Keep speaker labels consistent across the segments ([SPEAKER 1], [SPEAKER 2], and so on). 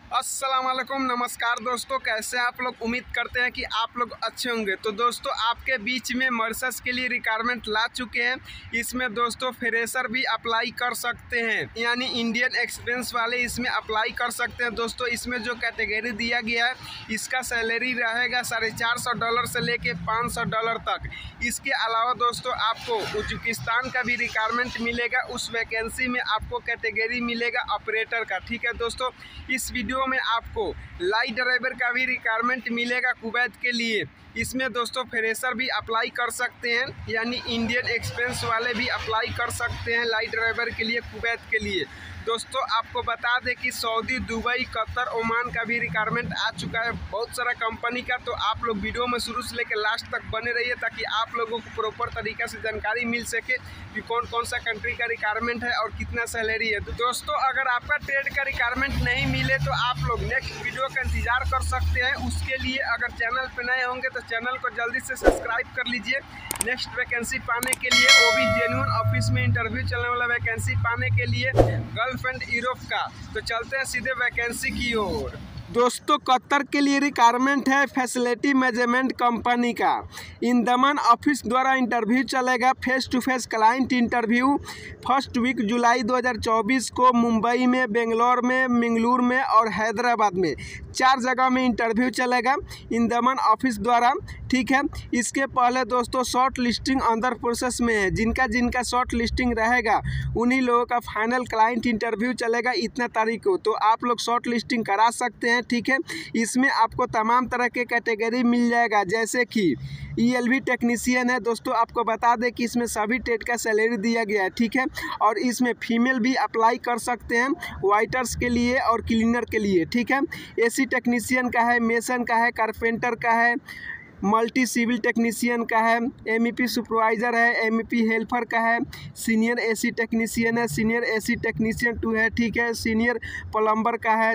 [SPEAKER 1] अस्सलाम वालेकुम, नमस्कार दोस्तों। कैसे आप लोग? उम्मीद करते हैं कि आप लोग अच्छे होंगे। तो दोस्तों आपके बीच में मर्सस के लिए रिक्वायरमेंट ला चुके हैं। इसमें दोस्तों फ्रेशर भी अप्लाई कर सकते हैं, यानी इंडियन एक्सपीरियंस वाले इसमें अप्लाई कर सकते हैं। दोस्तों इसमें जो कैटेगरी दिया गया है इसका सैलरी रहेगा $450 से लेके $500 तक। इसके अलावा दोस्तों आपको उज्बेकिस्तान का भी रिक्वायरमेंट मिलेगा। उस वैकेंसी में आपको कैटेगरी मिलेगा ऑपरेटर का। ठीक है दोस्तों, इस वीडियो में आपको लाइट ड्राइवर का भी रिक्वायरमेंट मिलेगा कुवैत के लिए। इसमें दोस्तों फ्रेशर भी अप्लाई कर सकते हैं, यानी इंडियन एक्सपीरियंस वाले भी अप्लाई कर सकते हैं लाइट ड्राइवर के लिए कुवैत के लिए। दोस्तों आपको बता दें कि सऊदी, दुबई, कतर, ओमान का भी रिक्वायरमेंट आ चुका है, बहुत सारा कंपनी का। तो आप लोग वीडियो में शुरू से लेकर लास्ट तक बने रहिए ताकि आप लोगों को प्रॉपर तरीक़ा से जानकारी मिल सके कि कौन कौन सा कंट्री का रिक्वायरमेंट है और कितना सैलरी है। तो दोस्तों अगर आपका ट्रेड का रिक्वायरमेंट नहीं मिले तो आप लोग नेक्स्ट वीडियो का इंतजार कर सकते हैं। उसके लिए अगर चैनल पर नए होंगे तो चैनल को जल्दी से सब्सक्राइब कर लीजिए। नेक्स्ट वैकेंसी पाने के लिए, वो भी जेन्युइन ऑफिस में इंटरव्यू चलने वाला वैकेंसी पाने के लिए गल्फ एंड यूरोप का। तो चलते हैं सीधे वैकेंसी की ओर। दोस्तों कतर के लिए रिक्वायरमेंट है फैसिलिटी मैनेजमेंट कंपनी का। इन दमन ऑफिस द्वारा इंटरव्यू चलेगा, face to face client interview. First week जुलाई 2024 को मुंबई में, बेंगलोर में, मंगलुरु में और हैदराबाद में 4 जगह में इंटरव्यू चलेगा इन दमन ऑफिस द्वारा। ठीक है, इसके पहले दोस्तों शॉर्ट लिस्टिंग अंदर प्रोसेस में है। जिनका जिनका शॉर्ट लिस्टिंग रहेगा उन्हीं लोगों का फाइनल क्लाइंट इंटरव्यू चलेगा इतना तारीख को। तो आप लोग शॉर्ट लिस्टिंग करा सकते हैं। ठीक है, इसमें आपको तमाम तरह के कैटेगरी मिल जाएगा, जैसे कि ELV टेक्नीशियन है। दोस्तों आपको बता दें कि इसमें सभी ट्रेड का सैलरी दिया गया है। ठीक है, और इसमें फीमेल भी अप्लाई कर सकते हैं, वाइटर्स के लिए और क्लीनर के लिए। ठीक है, AC टेक्नीशियन का है, मेसन का है, कारपेंटर का है, मल्टी सिविल टेक्नीशियन का है, MEP सुपरवाइज़र है, MEP हेल्पर का है, सीनियर AC टेक्नीशियन है, सीनियर AC टेक्नीशियन 2 है। ठीक है, सीनियर प्लम्बर का है,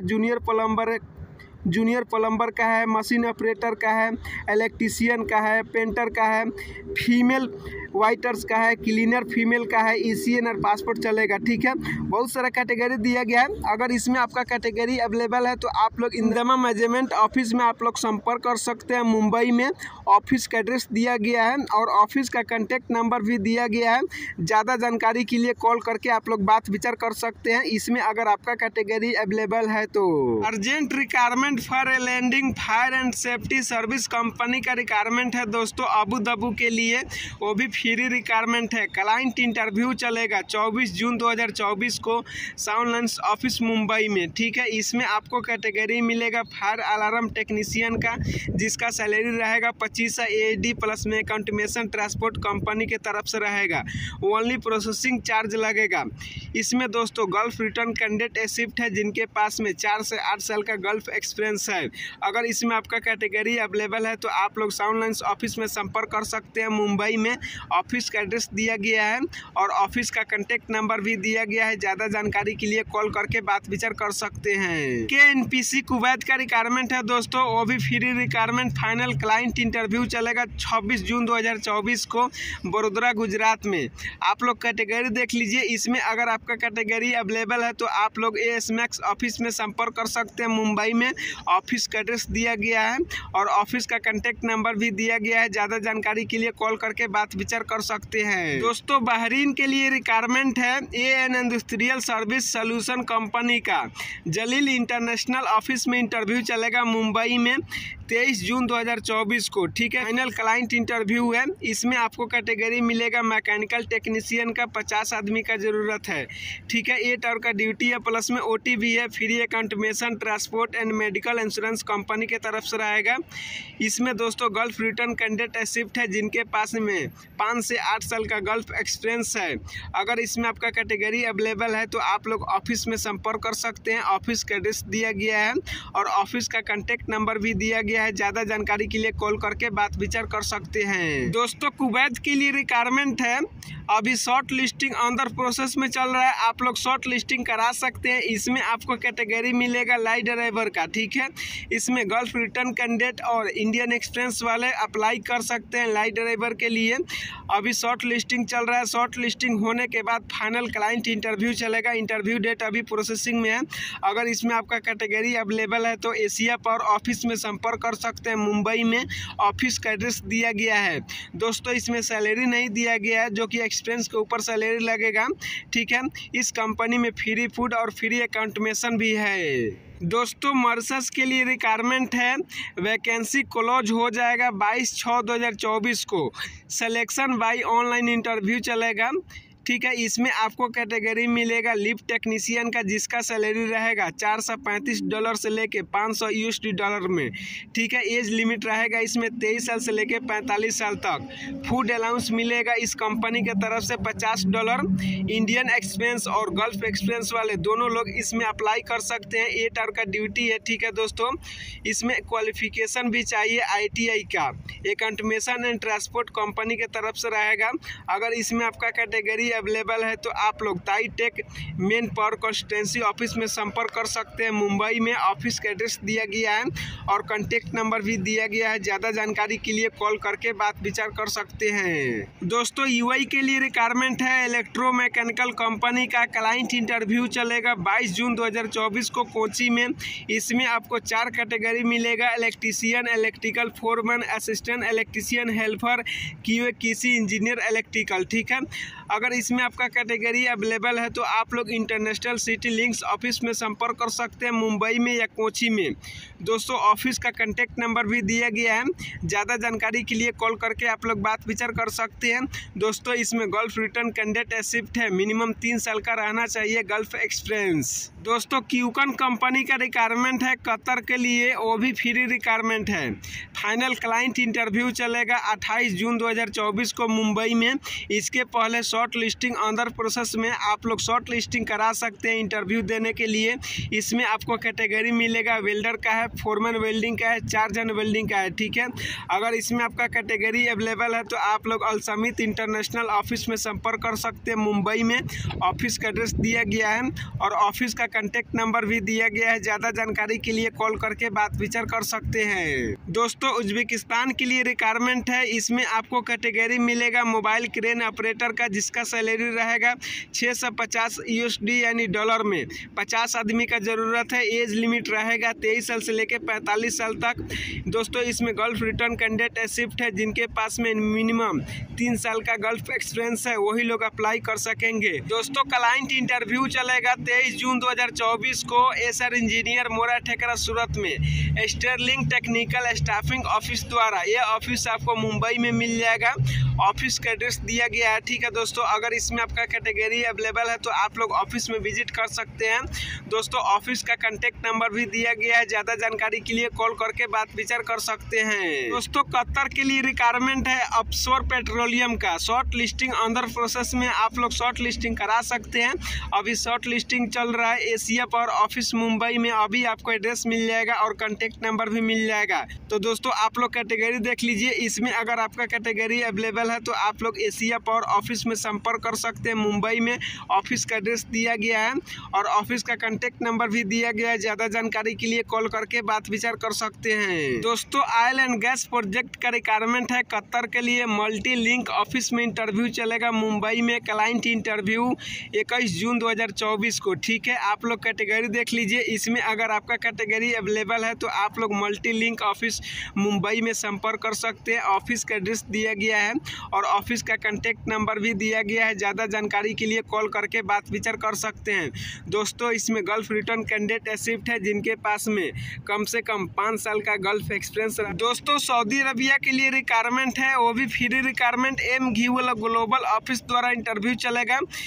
[SPEAKER 1] जूनियर प्लम्बर का है, मशीन ऑपरेटर का है, इलेक्ट्रीशियन का है, पेंटर का है, फीमेल वाइटर्स का है, क्लीनर फीमेल का है, ECN और पासपोर्ट चलेगा। ठीक है, बहुत सारा कैटेगरी दिया गया है। अगर इसमें आपका कैटेगरी अवेलेबल है तो आप लोग इंदमा मैनेजमेंट ऑफिस में आप लोग संपर्क कर सकते हैं। मुंबई में ऑफिस का एड्रेस दिया गया है और ऑफिस का कॉन्टैक्ट नंबर भी दिया गया है। ज़्यादा जानकारी के लिए कॉल करके आप लोग बात विचार कर सकते हैं इसमें, अगर आपका कैटेगरी अवेलेबल है तो। Urgent requirement for a landing fire and safety service company का रिक्वायरमेंट है दोस्तों अबू धाबी के लिए, वो भी फ्री रिक्वायरमेंट है। क्लाइंट इंटरव्यू चलेगा 24 जून 2024 को साउंडलाइंस ऑफिस मुंबई में। ठीक है, इसमें आपको कैटेगरी मिलेगा फायर अलार्म टेक्नीशियन का, जिसका सैलरी रहेगा 25 AED प्लस में कंटिमेशन ट्रांसपोर्ट कंपनी के तरफ से रहेगा। ओनली प्रोसेसिंग चार्ज लगेगा। इसमें दोस्तों gulf return candidate a shift है, जिनके पास में 4 से 8 साल का गल्फ एक्सपीरियंस है। अगर इसमें आपका कैटेगरी अवेलेबल है तो आप लोग साउंडलाइंस ऑफिस में संपर्क कर सकते हैं। मुंबई में ऑफिस का एड्रेस दिया गया है और ऑफिस का कॉन्टैक्ट नंबर भी दिया गया है। ज़्यादा जानकारी के लिए कॉल करके बात विचार कर सकते हैं। KNPC कुवैत का रिक्वायरमेंट है दोस्तों, वो भी free requirement. Final client interview चलेगा 26 जून 2024 को बड़ोदरा गुजरात में। आप लोग कैटेगरी देख लीजिए। इसमें अगर आपका कैटेगरी अवेलेबल है तो आप लोग ASMAX ऑफिस में संपर्क कर सकते हैं। मुंबई में ऑफिस का एड्रेस दिया गया है और ऑफिस का कॉन्टैक्ट नंबर भी दिया गया है। ज़्यादा जानकारी के लिए कॉल करके बात विचार कर सकते हैं। दोस्तों बहरीन के लिए रिक्वायरमेंट है AN industrial service solution company का। जलील इंटरनेशनल ऑफिस में इंटरव्यू चलेगा मुंबई में 23 जून 2024 को। ठीक है, फाइनल क्लाइंट इंटरव्यू है। इसमें आपको कैटेगरी मिलेगा मैकेनिकल टेक्नीशियन का, 50 आदमी का ज़रूरत है। ठीक है, 8 आवर का ड्यूटी है, प्लस में OT भी है। Free accommodation transport and medical insurance company के तरफ से रहेगा। इसमें दोस्तों गल्फ रिटर्न कैंडिडेट शिफ्ट है, जिनके पास में 5 से 8 साल का गल्फ एक्सपीरियंस है। अगर इसमें आपका कैटेगरी अवेलेबल है तो आप लोग ऑफिस में संपर्क कर सकते हैं। ऑफिस का एड्रेस दिया गया है और ऑफिस का कॉन्टैक्ट नंबर भी दिया गया गया है। ज़्यादा जानकारी के लिए कॉल करके बात विचार कर सकते हैं। दोस्तों कुवैत के लिए रिक्वायरमेंट है, अभी शॉर्ट लिस्टिंग अंडर प्रोसेस में चल रहा है, आप लोग शॉर्ट लिस्टिंग करा सकते हैं। इसमें आपको कैटेगरी मिलेगा लाई ड्राइवर का, ठीक है। इसमें गल्फ रिटर्न कैंडिडेट और इंडियन एक्सपीरियंस वाले अप्लाई कर सकते हैं लाई ड्राइवर के लिए। अभी शॉर्ट लिस्टिंग चल रहा है, शॉर्ट लिस्टिंग होने के बाद फाइनल क्लाइंट इंटरव्यू चलेगा। इंटरव्यू डेट अभी प्रोसेसिंग में है। अगर इसमें आपका कैटेगरी अवेलेबल है तो एशिया पावर ऑफिस में संपर्क कर सकते हैं। मुंबई में ऑफिस का एड्रेस दिया गया है। दोस्तों इसमें सैलरी नहीं दिया गया है, जो कि एक्सपीरियंस के ऊपर सैलरी लगेगा, ठीक है। इस कंपनी में फ्री फूड और फ्री अकाउंटेशन भी है। दोस्तों मर्सर्स के लिए रिक्वायरमेंट है, वैकेंसी क्लोज हो जाएगा 22/6/2024 को। सिलेक्शन बाय ऑनलाइन इंटरव्यू चलेगा, ठीक है। इसमें आपको कैटेगरी मिलेगा लिफ्ट टेक्नीशियन का, जिसका सैलरी रहेगा $435 से लेके $500 में, ठीक है। एज लिमिट रहेगा इसमें 23 साल से लेके 45 साल तक। फूड अलाउंस मिलेगा इस कंपनी के तरफ से $50। इंडियन एक्सपीरियंस और गल्फ एक्सपीरियंस वाले दोनों लोग इसमें अप्लाई कर सकते हैं। 8 आवर का ड्यूटी है, ठीक है दोस्तों। इसमें क्वालिफिकेशन भी चाहिए ITI का। अकाउंटेशन एंड ट्रांसपोर्ट कंपनी के तरफ से रहेगा। अगर इसमें आपका कैटेगरी अवेलेबल है तो आप लोग Tai Tech manpower consultancy office में संपर्क कर सकते हैं। मुंबई में ऑफिस का एड्रेस दिया गया है और कॉन्टेक्ट नंबर भी दिया गया है। ज़्यादा जानकारी के लिए कॉल करके बात विचार कर सकते हैं। दोस्तों UI के लिए रिक्वायरमेंट है, इलेक्ट्रोमैकेनिकल कंपनी का। क्लाइंट इंटरव्यू चलेगा 22 जून 2024 को कोची में। इसमें आपको 4 कैटेगरी मिलेगा, electrician, electrical foreman, assistant electrician, helper, QA/QC engineer electrical, ठीक है। अगर इसमें आपका कैटेगरी अवेलेबल है तो आप लोग इंटरनेशनल सिटी लिंक्स ऑफिस में संपर्क कर सकते हैं, मुंबई में या कोची में। दोस्तों ऑफिस का कॉन्टैक्ट नंबर भी दिया गया है। ज़्यादा जानकारी के लिए कॉल करके आप लोग बात विचार कर सकते हैं। दोस्तों इसमें गल्फ रिटर्न कैंडिडेट शिफ्ट है, मिनिमम 3 साल का रहना चाहिए गल्फ एक्सपीरियंस। दोस्तों क्यूकन कंपनी का रिक्वायरमेंट है कतर के लिए, वो भी फ्री रिक्वायरमेंट है। फाइनल क्लाइंट इंटरव्यू चलेगा 28 जून 2024 को मुंबई में। इसके पहले शॉर्ट लिस्टिंग अंडर प्रोसेस में, आप लोग शॉर्ट लिस्टिंग करा सकते हैं इंटरव्यू देने के लिए। इसमें आपको कैटेगरी मिलेगा वेल्डर का है, फोरमैन वेल्डिंग का है, 4 जन वेल्डिंग का है, ठीक है। अगर इसमें आपका कैटेगरी अवेलेबल है तो आप लोग अलसमित इंटरनेशनल ऑफिस में संपर्क कर सकते हैं। मुंबई में ऑफिस का एड्रेस दिया गया है और ऑफिस का कॉन्टैक्ट नंबर भी दिया गया है। ज़्यादा जानकारी के लिए कॉल करके बात विचार कर सकते हैं। दोस्तों उज्बेकिस्तान के लिए रिक्वायरमेंट है। इसमें आपको कैटेगरी मिलेगा मोबाइल क्रेन ऑपरेटर का, जिसका सैलरी रहेगा $650 यानी डॉलर में। 50 आदमी का ज़रूरत है। एज लिमिट रहेगा 23 साल से लेकर 45 साल तक। दोस्तों इसमें गल्फ रिटर्न कैंडिडेट शिफ्ट है, जिनके पास में मिनिमम 3 साल का गल्फ एक्सपीरियंस है, वही लोग अप्लाई कर सकेंगे। दोस्तों क्लाइंट इंटरव्यू चलेगा 23 जून 2024 को एसआर इंजीनियर मोरा ठेकरा सूरत में स्टर्लिंग टेक्निकल स्टाफिंग ऑफिस द्वारा। ये ऑफिस आपको मुंबई में मिल जाएगा। ऑफिस का एड्रेस दिया गया है, ठीक है दोस्तों। अगर इसमें आपका कैटेगरी अवेलेबल है तो आप लोग ऑफिस में विजिट कर सकते हैं। दोस्तों ऑफिस का कॉन्टैक्ट नंबर भी दिया गया है। ज़्यादा जानकारी के लिए कॉल करके बात विचार कर सकते हैं। दोस्तों कतर के लिए रिक्वायरमेंट है ऑफशोर पेट्रोलियम का। शॉर्ट लिस्टिंग अंडर प्रोसेस में, आप लोग शॉर्ट लिस्टिंग करा सकते हैं। अभी शॉर्ट लिस्टिंग चल रहा है एशिया पावर ऑफिस मुंबई में। अभी आपको एड्रेस मिल जाएगा और कॉन्टैक्ट नंबर भी मिल जाएगा। तो दोस्तों आप लोग कैटेगरी देख लीजिए। इसमें अगर आपका कैटेगरी अवेलेबल है तो आप लोग एशिया पावर ऑफिस में संपर्क कर सकते हैं। मुंबई में ऑफिस का एड्रेस दिया गया है और ऑफिस का कॉन्टैक्ट नंबर भी दिया गया है। ज़्यादा जानकारी के लिए कॉल करके बात विचार कर सकते हैं। दोस्तों ऑयल एंड गैस प्रोजेक्ट का रिक्वायरमेंट है कतर के लिए। मल्टी लिंक ऑफिस में इंटरव्यू चलेगा मुंबई में। क्लाइंट इंटरव्यू 21 जून 2024 को, ठीक है। आप लोग कैटेगरी देख लीजिए। इसमें अगर आपका कैटेगरी अवेलेबल है तो आप लोग मल्टी लिंक ऑफिस मुंबई में संपर्क कर सकते हैं। ऑफिस का एड्रेस दिया गया है और ऑफिस का कॉन्टैक्ट नंबर भी दिया गया है। ज़्यादा जानकारी के लिए कॉल करके बात विचार कर सकते हैं। दोस्तों इसमें गल्फ रिटर्न कैंडिडेट शिफ्ट है, जिनके पास में कम से कम 5 साल का गल्फ एक्सपीरियंस। दोस्तों सऊदी अरबिया के लिए रिक्वायरमेंट है, वो भी फ्री रिक्वायरमेंट। एम घी ग्लोबल ऑफिस द्वारा इंटरव्यू चलेगा।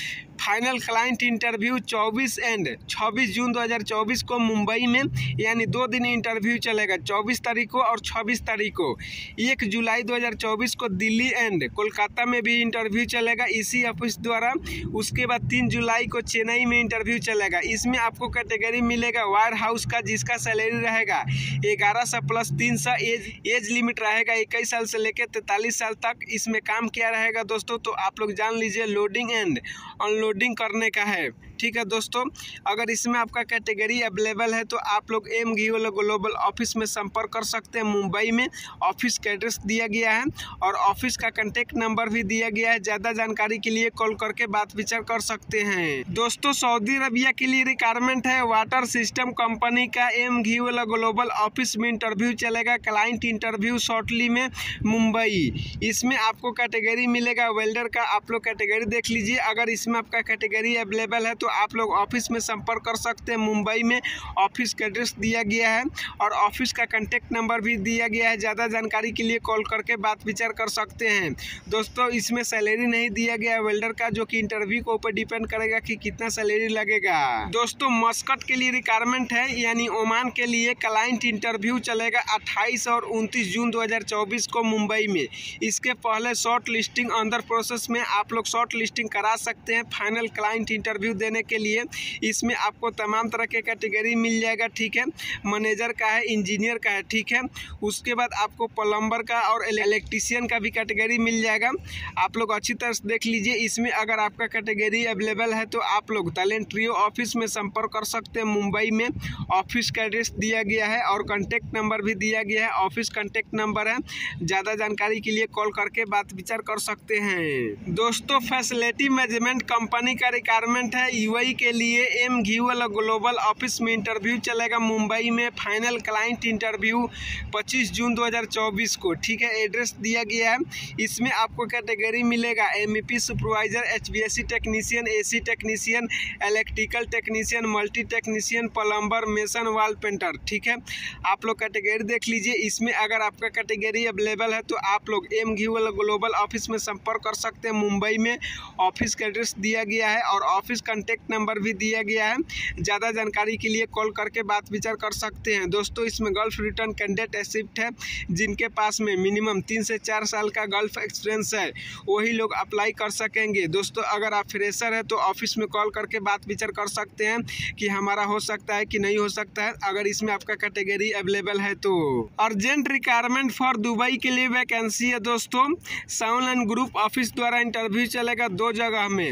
[SPEAKER 1] फाइनल क्लाइंट इंटरव्यू 24 एंड 26 जून 2024 को मुंबई में, यानी 2 दिन इंटरव्यू चलेगा, 24 तारीख को और 26 तारीख को। 1 जुलाई 2024 को दिल्ली एंड कोलकाता में भी इंटरव्यू चलेगा इसी ऑफिस द्वारा। उसके बाद 3 जुलाई को चेन्नई में इंटरव्यू चलेगा। इसमें आपको कैटेगरी मिलेगा वायर हाउस का, जिसका सैलरी रहेगा 1100 प्लस 300। एज लिमिट रहेगा 21 साल से लेकर 43 साल तक। इसमें काम क्या रहेगा दोस्तों, तो आप लोग जान लीजिए, लोडिंग एंड अनलोडिंग करने का है। ठीक है दोस्तों, अगर इसमें आपका कैटेगरी अवेलेबल है तो आप लोग एम घीवल ग्लोबल ऑफिस में संपर्क कर सकते हैं। मुंबई में ऑफिस का एड्रेस दिया गया है और ऑफिस का कांटेक्ट नंबर भी दिया गया है। ज़्यादा जानकारी के लिए कॉल करके बात विचार कर सकते हैं। दोस्तों, सऊदी अरबिया के लिए रिक्वायरमेंट है वाटर सिस्टम कंपनी का एम घीवल ग्लोबल ऑफिस में इंटरव्यू चलेगा। क्लाइंट इंटरव्यू शॉर्टली में मुंबई। इसमें आपको कैटेगरी मिलेगा वेल्डर का। आप लोग कैटेगरी देख लीजिए। अगर इसमें आपका कैटेगरी अवेलेबल है तो आप लोग ऑफिस में संपर्क कर सकते हैं। मुंबई में ऑफिस का एड्रेस दिया गया है और ऑफिस का कांटेक्ट नंबर भी दिया गया है। ज़्यादा जानकारी के लिए कॉल करके बात विचार कर सकते हैं। दोस्तों, इसमें सैलरी नहीं दिया गया है वेल्डर का, जो कि इंटरव्यू के ऊपर डिपेंड करेगा कि कितना सैलरी लगेगा। दोस्तों, मस्कट के लिए रिक्वायरमेंट है, यानी ओमान के लिए क्लाइंट इंटरव्यू चलेगा 28 और 29 जून 2024 को मुंबई में। इसके पहले शॉर्ट लिस्टिंग अंडर प्रोसेस में, आप लोग शॉर्ट लिस्टिंग करा सकते हैं फाइनल क्लाइंट इंटरव्यू देने के लिए। इसमें आपको तमाम तरह के कैटेगरी मिल जाएगा। ठीक है, मैनेजर का है, इंजीनियर का है। ठीक है, उसके बाद आपको प्लम्बर का और इलेक्ट्रीशियन का भी कैटेगरी मिल जाएगा। आप लोग अच्छी तरह से देख लीजिए। इसमें अगर आपका कैटेगरी अवेलेबल है तो आप लोग टैलेंट ट्रियो ऑफिस में संपर्क कर सकते हैं। मुंबई में ऑफिस का एड्रेस दिया गया है और कॉन्टैक्ट नंबर भी दिया गया है। ऑफिस कॉन्टैक्ट नंबर है। ज़्यादा जानकारी के लिए कॉल करके बात विचार कर सकते हैं। दोस्तों, फैसिलिटी मैनेजमेंट कंपनी का रिक्वायरमेंट है यूएई के लिए एम घीवल ग्लोबल ऑफिस में इंटरव्यू चलेगा मुंबई में। फाइनल क्लाइंट इंटरव्यू 25 जून 2024 को। ठीक है, एड्रेस दिया गया है। इसमें आपको कैटेगरी मिलेगा MEP supervisor, HVAC technician, AC technician, electrical technician, multi technician, plumber, mason, wall painter. ठीक है, आप लोग कैटेगरी देख लीजिए। इसमें अगर आपका कैटेगरी अवेलेबल है तो आप लोग एम घीवल ग्लोबल ऑफिस में संपर्क कर सकते हैं। मुंबई में ऑफिस का एड्रेस दिया गया है और ऑफिस कॉन्टैक्ट नंबर भी दिया गया है। ज़्यादा जानकारी के लिए कॉल करके बात विचार कर सकते हैं। दोस्तों, इसमें गल्फ रिटर्न कैंडिडेट एक्सेप्ट है। जिनके पास में मिनिमम 3 से 4 साल का गल्फ एक्सपीरियंस है वही लोग अप्लाई कर सकेंगे। दोस्तों, अगर आप फ्रेशर है तो ऑफिस में कॉल करके बात विचार कर सकते हैं कि हमारा हो सकता है कि नहीं हो सकता है, अगर इसमें आपका कैटेगरी अवेलेबल है तो। अर्जेंट रिक्वायरमेंट फॉर दुबई के लिए वैकेंसी है दोस्तों। साउंड ग्रुप ऑफिस द्वारा इंटरव्यू चलेगा 2 जगह में,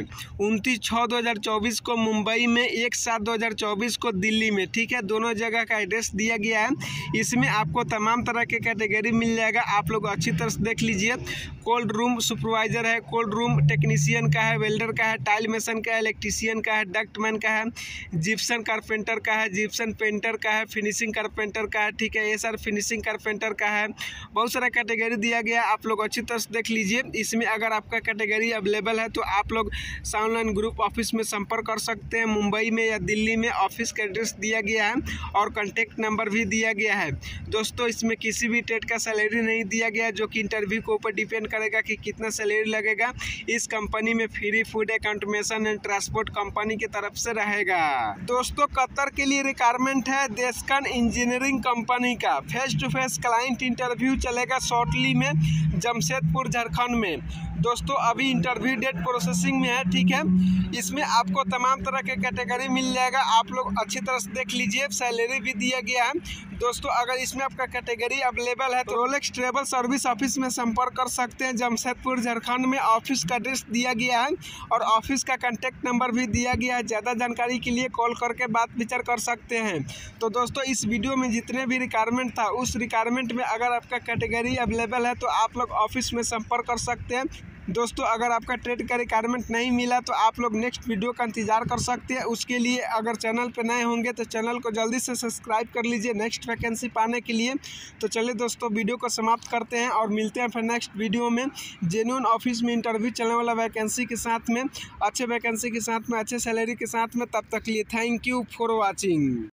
[SPEAKER 1] 29/6/2024 को मुंबई में, 1/7/2024 को दिल्ली में। ठीक है, दोनों जगह का एड्रेस दिया गया है। इसमें आपको तमाम तरह के कैटेगरी मिल जाएगा। आप लोग अच्छी तरह से देख लीजिए। कोल्ड रूम सुपरवाइजर है, कोल्ड रूम टेक्नीशियन का है, वेल्डर का है, टाइल मेसन का है, इलेक्ट्रीशियन का है, डक्टमैन का है, जिप्सन कारपेंटर का है, जिप्सन पेंटर का है, फिनिशिंग कारपेंटर का है। ठीक है, ये सर फिनिशिंग कारपेंटर का है। बहुत सारा कैटेगरी दिया गया है, आप लोग अच्छी तरह से देख लीजिए। इसमें अगर आपका कैटेगरी अवेलेबल है तो आप लोग साउंड ग्रुप ऑफिस में संपर्क कर सकते हैं। मुंबई में या दिल्ली में ऑफिस का एड्रेस दिया गया है और कॉन्टैक्ट नंबर भी दिया गया है। दोस्तों, इसमें किसी भी ट्रेड का सैलरी नहीं दिया गया, जो कि इंटरव्यू के ऊपर डिपेंड करेगा कि कितना सैलरी लगेगा। इस कंपनी में free food, accommodation and transport company की तरफ से रहेगा। दोस्तों, कतर के लिए रिक्वायरमेंट है देशकन इंजीनियरिंग कंपनी का। Face to face client interview चलेगा शॉर्टली में, जमशेदपुर झारखंड में। दोस्तों, अभी इंटरव्यू डेट प्रोसेसिंग में है। ठीक है, इसमें आपको तमाम तरह के कैटेगरी मिल जाएगा। आप लोग अच्छी तरह से देख लीजिए। सैलरी भी दिया गया है। दोस्तों, अगर इसमें आपका कैटेगरी अवेलेबल है तो रोलेक्स ट्रेवल सर्विस ऑफिस में संपर्क कर सकते हैं। जमशेदपुर झारखंड में ऑफिस का एड्रेस दिया गया है और ऑफिस का कॉन्टैक्ट नंबर भी दिया गया है। ज़्यादा जानकारी के लिए कॉल करके बात विचार कर सकते हैं। तो दोस्तों, इस वीडियो में जितने भी रिक्वायरमेंट था उस रिक्वायरमेंट में अगर आपका कैटेगरी अवेलेबल है तो आप लोग ऑफिस में संपर्क कर सकते हैं। दोस्तों, अगर आपका ट्रेड का रिक्वायरमेंट नहीं मिला तो आप लोग नेक्स्ट वीडियो का इंतजार कर सकते हैं। उसके लिए अगर चैनल पे नए होंगे तो चैनल को जल्दी से सब्सक्राइब कर लीजिए नेक्स्ट वैकेंसी पाने के लिए। तो चलिए दोस्तों, वीडियो को समाप्त करते हैं और मिलते हैं फिर नेक्स्ट वीडियो में जेन्युइन ऑफिस में इंटरव्यू चलने वाला वैकेंसी के साथ में, अच्छे वैकेंसी के साथ में, अच्छे सैलरी के साथ में। तब तक लिए थैंक यू फॉर वॉचिंग।